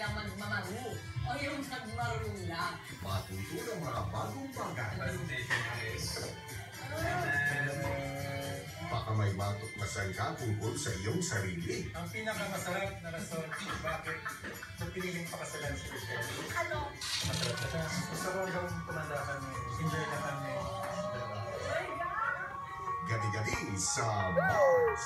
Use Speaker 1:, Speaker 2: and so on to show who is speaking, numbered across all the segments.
Speaker 1: na magmamaru o yung nagmarunong lang.
Speaker 2: Matuto ng mga bagong bagay. Baka may matukmasan ka tungkol sa iyong sarili.
Speaker 3: Ang pinakamasarap na resort, bakit? So, piniling pakasalan si Michelle.
Speaker 1: Ano?
Speaker 3: Masarap na siya. Masarap daw tumanda kami. Enjoy na kami.
Speaker 2: Gati-gati sa Mars.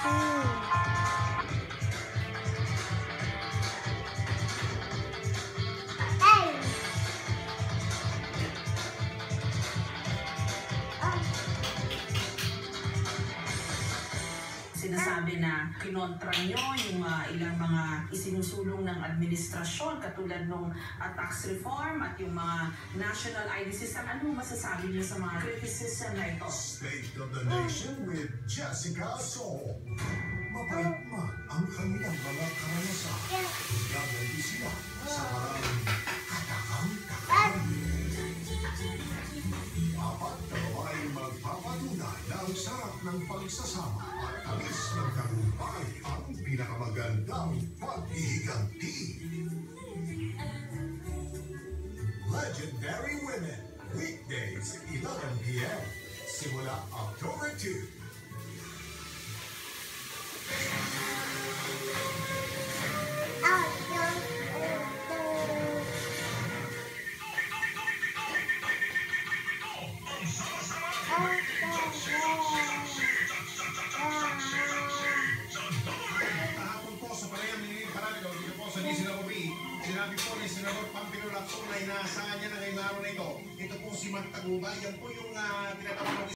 Speaker 4: Sinasabi na kinontra nyo yung ilang mga isinusulong ng administrasyon katulad ng tax reform at yung mga national ID system. Ano masasabi niyo sa mga criticism na ito?
Speaker 2: State of the Nation with Jessica Soul. Mabait man ang kanilang mga karanasan. Gaganti sila sa maraming katakam-takam. Apat na babaeng magpapatunay na ang sarap ng pagsasama at tamis ng tagumpay ang pinakamagandang pag-ihiganti. Legendary Women, weekdays 11 p.m. Simula October 2.
Speaker 3: Kahapon po sa Panayam ni Parado, dito po sa DCWB, sinabi po ni Senador Pampilo Lacson na inaasahan niya na ngayong araw na ito. Ito po si Magtaguba, yan po yung tinatawag